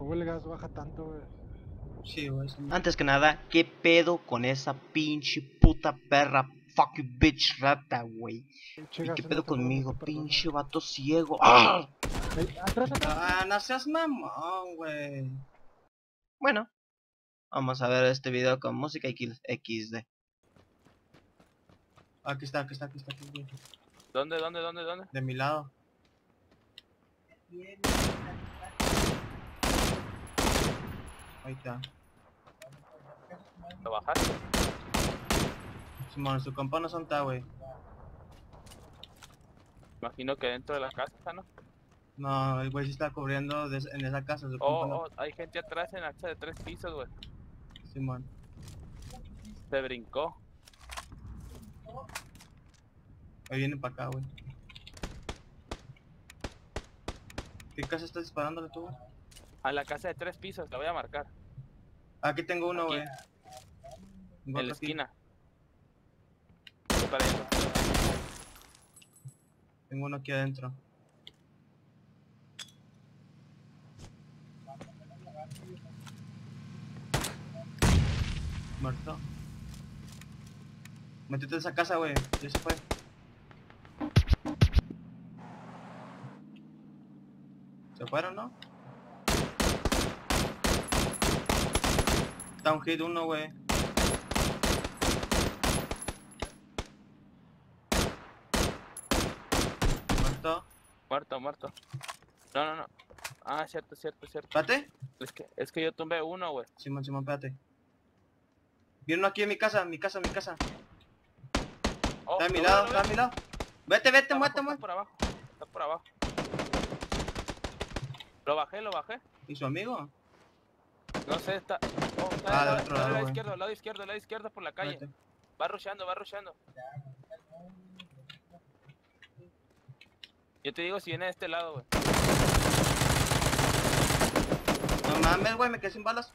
güey, el gas baja tanto, güey. Sí, güey. Antes que nada, ¿qué pedo con esa pinche puta perra fucking bitch rata, güey? Pinche ¿Y gas qué no pedo te perdona, conmigo? no te perdona. Pinche vato ciego. ¡Ah! Atrás, atrás. Ah, no seas mamón, güey. Bueno, vamos a ver este video con música XD. Aquí está, aquí está, aquí está, aquí está. ¿Dónde? De mi lado. Ahí está. ¿Lo bajaste? Simón, su compa no son ta, güey. Imagino que dentro de la casa, ¿no? No, el güey sí está cubriendo en esa casa. Su compa no. Hay gente atrás en la casa de 3 pisos, güey. Simón. Se brincó. Ahí viene para acá, güey. ¿Qué casa estás disparándole tú, güey? A la casa de 3 pisos, la voy a marcar. Aquí tengo uno, Aquí. güey. Tengo En la otro aquí. esquina. Voy para allá. Tengo uno aquí adentro. Muerto. Métete en esa casa, güey. Ya se fue. ¿Se fueron, no? Está un hit uno, güey. Muerto. Muerto. No. Ah, cierto. Espérate. Es que yo tumbé uno, güey. Simón, espérate. Viene uno aquí en mi casa, mi casa. Oh, Está a mi lo lado, veo, está a mi lado. Vete, Está muerte. Está por abajo. Lo bajé. ¿Y su amigo? No sé, está... Oh, Ah, está del otro lado, güey. lado izquierdo por la calle. Espérate. Va rusheando. Yo te digo si viene de este lado, güey. No mames, güey, me quedé sin balas.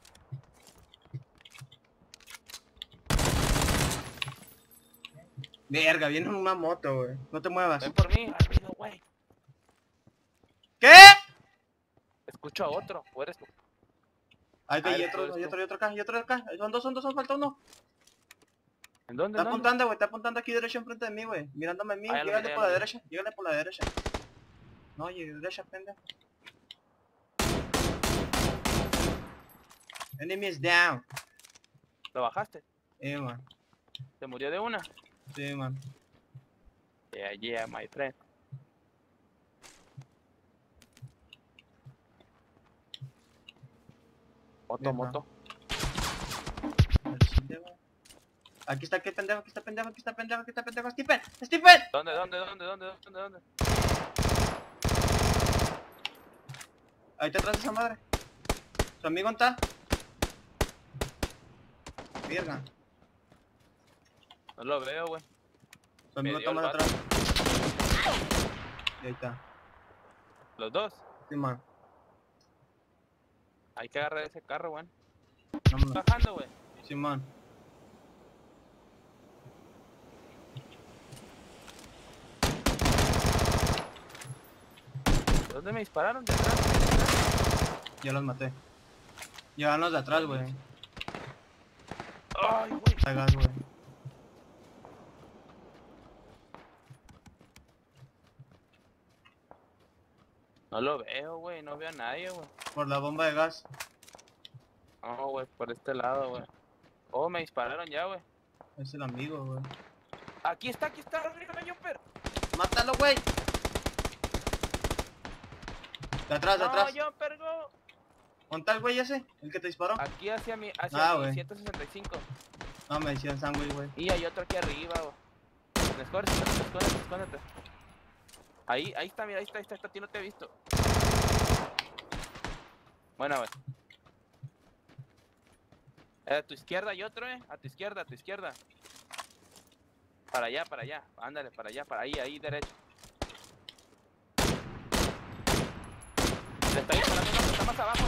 Verga, viene una moto, güey. No te muevas. Ven por mí, rápido, güey. ¿Qué? Escucho a otro, ¿o eres tú? Ahí Ah, hay eres otro acá. Son dos, falta uno. ¿En dónde? Está apuntando, güey, está apuntando aquí derecho enfrente de mí, güey. Mirándome a mí, Ah, ya lo llégale miré, por ya la lo derecha, No, oye, derecha, pendejo. Enemy is down. ¿Lo bajaste? Man. ¿Se murió de una? Sí, man. Yeah, my friend. Bien, Moto. Al chile, güey. Aquí está, pendejo, Stephen. ¿Dónde? Ahí está atrás de esa madre. ¿Su amigo está? Verga. No lo veo, güey. Su amigo Me dio está más el vato. atrás. Y ahí está. Los dos. Sí, man. Hay que agarrar ese carro, güey. Vámonos. Bajando, güey. Sí, man. ¿Dónde me dispararon? ¿De atrás? Ya los maté. Llévanos de atrás, güey. Ay, güey. Hagas, güey. No lo veo, güey. No veo a nadie, güey. Por la bomba de gas. No, güey. Por este lado, güey. Oh, me dispararon ya, güey. Es el amigo, güey. Aquí está. Arriba, Jumper. Mátalo, güey. De atrás, de atrás. No, Jumper, go. ¿Dónde está el güey ese? ¿El que te disparó? Aquí hacia mi güey. 165. No, me decían sándwich, güey. Y hay otro aquí arriba, güey. Escóndete. Ahí está, mira, ahí está, a ti no te he visto. Bueno, güey. A tu izquierda hay otro, a tu izquierda. Para allá. Ándale, para allá, ahí, derecho. Le está disparando uno que está más abajo.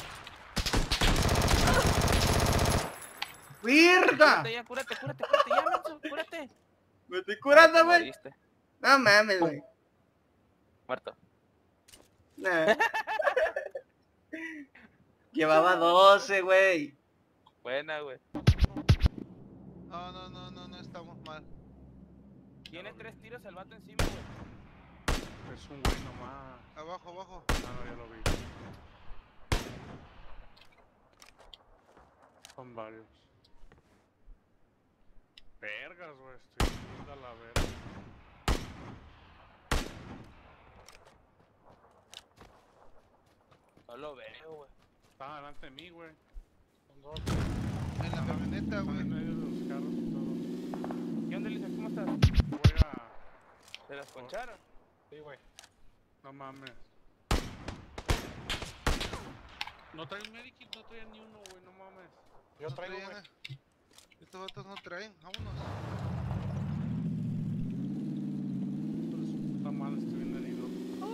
¡Virga! Cúrate, ya, menso, cúrate. Me estoy curando, güey. Moriste. No mames, güey. Muerto. Nah. Llevaba 12, güey. Buena, güey. No estamos mal. Tiene 3 tiros el vato encima, güey. Es un güey nomás. Abajo. No, ya lo vi. Son varios. Vergas, güey, estoy viendo a la verga. No lo veo, güey. Están delante de mí, güey. Son dos. En la camioneta, Están güey. en medio de los carros y todo. ¿Qué onda, Elisa? ¿Cómo estás? Voy a... ¿Te las poncharon? Sí, güey. No mames. No trae un medikit, no trae ni uno, güey, no mames. Yo No traigo, traen, güey. Estos vatos no traen, vámonos. Está mal, estoy bien herido.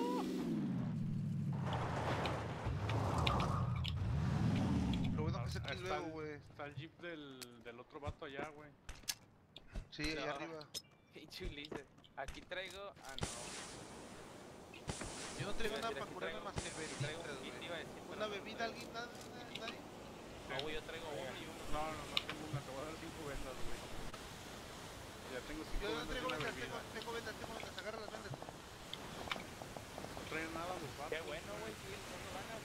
Lo bueno que se aquí Está luego, el- güey. Está el jeep del otro vato allá, güey. Sí, allá No. arriba. Pinche Ulises. Aquí traigo. Ah, no. Yo no traigo Iba a nada decir, para aquí curarme traigo- más que aquí traigo bebidas, un kit, güey. iba a decir, ¿Una pero- bebida alguien? ¿Nadie? No, güey, yo traigo uno y uno. No tengo una, te voy a dar 5 vendas, güey. Ya tengo 5 Yo no vendas y traigo una vendas, bebida. tengo vendas, agarra las vendas. No traen nada los vatos. Qué bueno, güey, sí, no ganas.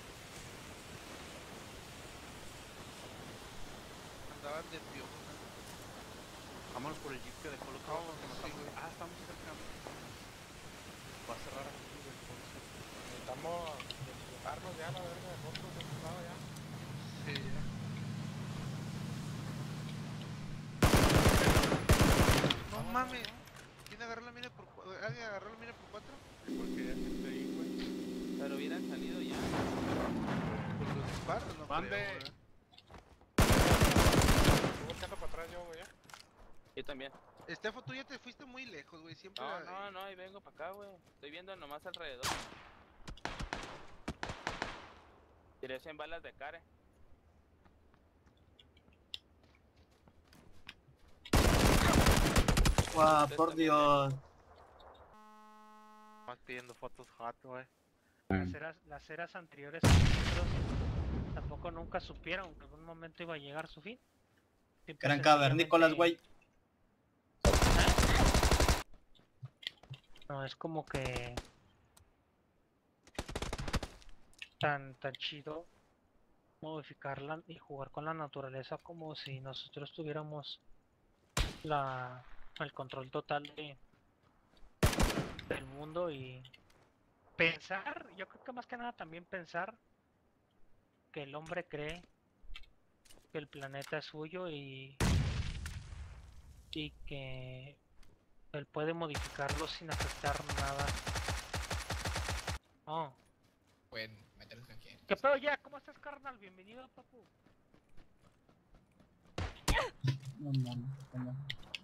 Andaban de piojos. Vámonos por el jeep que dejó el otro vato que Sí, matamos. güey. Ah, estamos cerca. Va a cerrar aquí, güey, por eso. Necesitamos despejarnos ya, la verga, de nosotros, de este lado ya. Sí, ya. No mames. ¿Quién agarró la mina por ¿Alguien agarró la mina por 4? Porque ya gente ahí, güey. Pero hubieran salido ya. Pues los disparos, no Mande. creo, güey. Estoy volteando para atrás yo, güey, ya. Yo también. Estefo, tú ya te fuiste muy lejos, güey. Siempre. No, ahí vengo para acá, güey. Estoy viendo nomás alrededor. Tiré 100 balas de care. Guau, por Dios. Más pidiendo fotos hot, güey. Las eras anteriores a nosotros tampoco nunca supieron que en algún momento iba a llegar su fin. Siempre Eran cavernícolas, güey. No, es como que tan chido modificarla y jugar con la naturaleza como si nosotros tuviéramos el control total del mundo y pensar, yo creo que más que nada también pensar que el hombre cree que el planeta es suyo y que él puede modificarlo sin afectar nada. Oh. Pueden meterse con quien. ¿Qué pedo ya? ¿Cómo estás, carnal? Bienvenido, papu. No mames, no.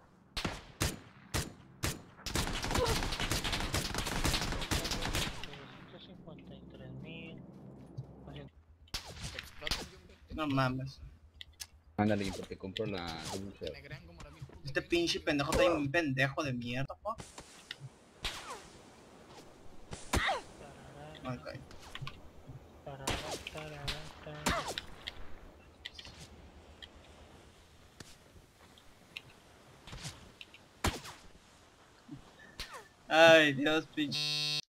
153,000. Explotan de un vector. No mames. Ándale, porque compro la double Te shell. negrean como la misma. Este pinche pendejo está bien pendejo de mierda, po. Ok. Ay, Dios, pinche.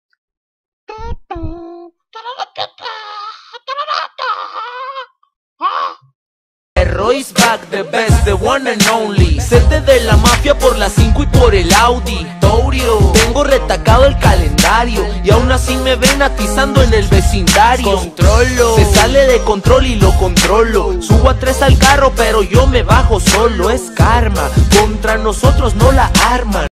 Royce back, the best, the one and only. Sede de la mafia por la 5 y por el Audi Tourio. Tengo retacado el calendario y aún así me ven atizando en el vecindario. Controlo, se sale de control y lo controlo. Subo a 3 al carro pero yo me bajo solo. Es karma, contra nosotros no la arman.